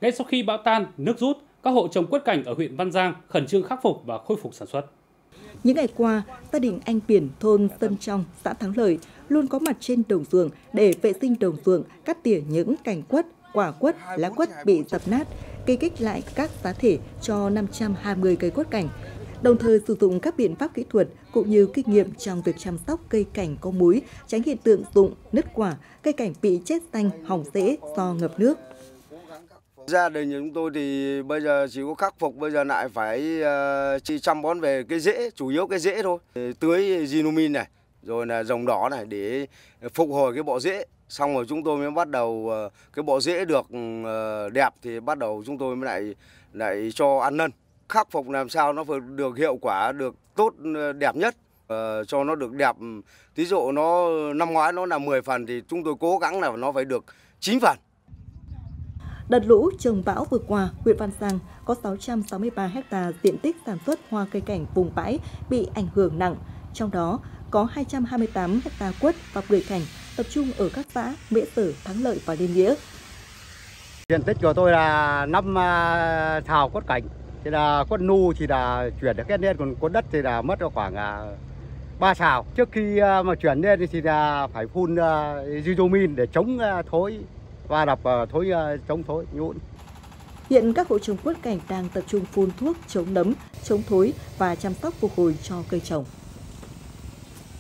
Ngay sau khi bão tan, nước rút, các hộ trồng quất cảnh ở huyện Văn Giang khẩn trương khắc phục và khôi phục sản xuất. Những ngày qua, gia đình anh Biển, thôn Tân Trong, xã Thắng Lợi luôn có mặt trên đồng ruộng để vệ sinh đồng ruộng, cắt tỉa những cành quất, quả quất, lá quất bị dập nát, cây kích lại các giá thể cho 520 cây quất cảnh, đồng thời sử dụng các biện pháp kỹ thuật cũng như kinh nghiệm trong việc chăm sóc cây cảnh có múi, tránh hiện tượng rụng, nứt quả, cây cảnh bị chết xanh, hỏng rễ do ngập nước. Gia đình chúng tôi thì bây giờ chỉ có khắc phục, bây giờ lại phải chỉ chăm bón về cái rễ, chủ yếu cái rễ thôi. Tưới Ginumin này, rồi là dòng đỏ này để phục hồi cái bộ rễ. Xong rồi chúng tôi mới bắt đầu cái bộ rễ được đẹp thì bắt đầu chúng tôi mới lại cho ăn nân. Khắc phục làm sao nó phải được hiệu quả, được tốt, đẹp nhất, cho nó được đẹp. Ví dụ nó năm ngoái nó là 10 phần thì chúng tôi cố gắng là nó phải được 9 phần. Đợt lũ trồng bão vừa qua, huyện Văn Giang có 663 ha diện tích sản xuất hoa cây cảnh vùng bãi bị ảnh hưởng nặng, trong đó có 228 ha quất và bưởi cảnh tập trung ở các xã Mễ Sở, Thắng Lợi và Liên Nghĩa. Diện tích của tôi là 5 thào quất cảnh, thì là quất nu thì là chuyển được cái lên, còn quất đất thì là mất khoảng 3 xào. Trước khi mà chuyển lên thì là phải phun Ginumin để chống thối và đập thối, chống thối nhũn. Hiện các hộ trồng quất cảnh đang tập trung phun thuốc chống nấm, chống thối và chăm sóc phục hồi cho cây trồng.